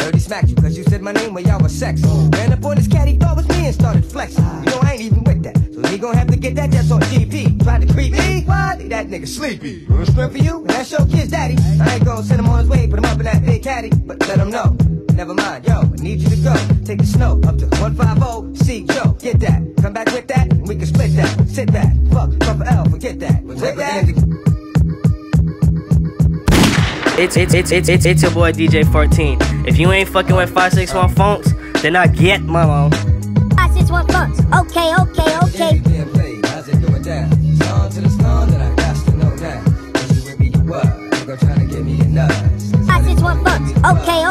Dirty smacked you cause you said my name when y'all was sex. Ran up on this cat, he thought it was me and started flexing. You know I ain't even with that, so he gon' have to get that just on GP. Tried to creep me, what? That nigga sleepy. Strength for you, and that's your kid's daddy. I ain't gon' send him on his way, put him up in that big caddy. But let him know, never mind, yo, I need you to go. Take the snow up to 150, see Joe, get that. Come back with that, and we can split that. Sit back, fuck, Papa L, forget that. With that. It's your boy DJ 14. If you ain't fucking with 561 Funks, then I get my mom. 561 Funks. Okay. How's it going down? Song to the song that I got to know now. This is where you were. You gon' try to give me a nut. 561 Funks. Okay.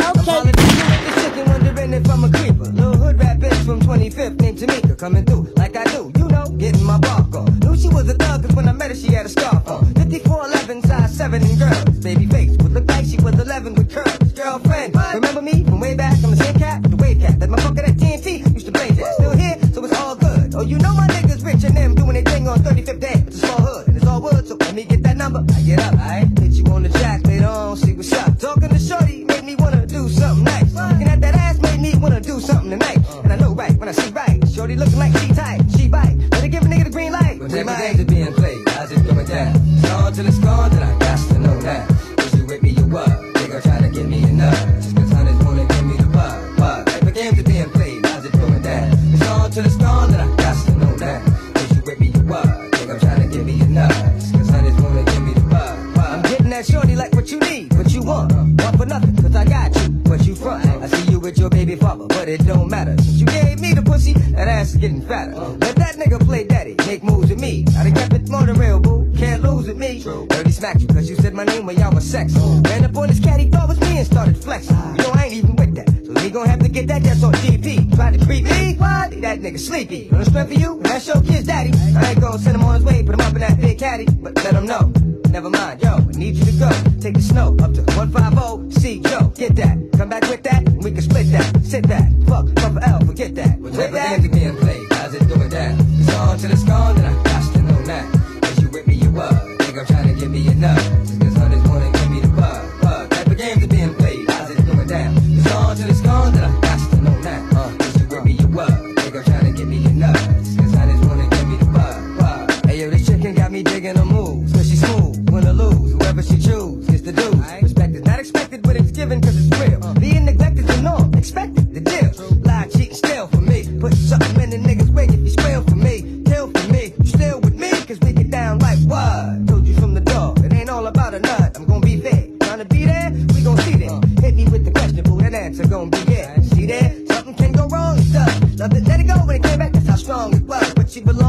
Chicken wondering if I'm a creeper. Little hood rap bitch from 25th named Tamika coming through like I do. You know, getting my bark on. Knew she was a thug cause when I met her she had a scarf on. 54'11", size 7 and girls. Baby face would look like she was 11 with curves. Girlfriend, remember me from way back? I'm the same cat, the wave cat that my fucker at TNT used to play that. Still here, so it's all good. Oh, you know my niggas rich and them doing their thing on 35th day. It's a small hood and it's all wood, so let me get that number. I get up, I hit you on the jack later on, see what's up. Talking to shorty made me wanna do something nice. Looking at that ass made me wanna do something tonight. And I know right when I see right. Shorty looking like she tight, she bite. Better give a nigga the green light. When every games are being played, how's it going down? Song till it's gone, then I got to know that. Is you with me, you what? Nigga try to give me a nut. Just cause honey's wanna give me the bug. Every games are being played, how's it going down? Song till it's gone, then I got to know that. Is you with me, you what? Nigga try to give me a nut. Just cause honey's wanna give me the bug. I'm getting that shorty like what you need, what you want. Want for nothing, cause I got you. But you front, I see you with your baby father, but it don't matter. Since you gave me the pussy, that ass is getting fatter. Let that nigga play daddy, make moves with me. I done kept it more than real, boo. Can't lose with me. Dirty smacked you cause you said my name when y'all was sex. Ran up on this cat, he thought it was me and started flexing. You know I ain't even with that, so he gon' have to get that just on GP. Tried to creep me, what? That nigga sleepy. No strength for you, and that's your kid's daddy. I ain't gon' send him on his way, put him up in that big caddy. But let him know, never mind, yo, I need you to go. Take the snow up to 150, see Joe, get that. Come back with that, and we can split that. Sit back, fuck, Papa L, forget that. With that, games are being played, how's it going down? It's on till it's gone, then I got to know now. Is you with me, you what? Nigga trying to give me a nut. Just cause honey's wanna give me the bug. Type of games are being played, how's it going down? It's on till it's gone, then I got to know now. Is you with me, you what? Nigga trying to give me a nut. Just cause honey's wanna give me the bug. Hey yo, this chicken got me digging her moves. Cause she's smooth, win or lose, whoever she choose gets the dues. Respect is not expected, but it's given cause it's real. Being neglected is the norm, expected the deal. Lie, cheat, and steal for me. Put something in the nigga's way if you spill for me. Kill for me, you still with me, cause we get down like what? Told you from the door, it ain't all about a nut. I'm gonna be fair, trying to be there, we gon' see there. Hit me with the question, boo, that answer gon' be yeah. See there, something can go wrong, it does. Love it, let it go when it came back, that's how strong it was. But she belongs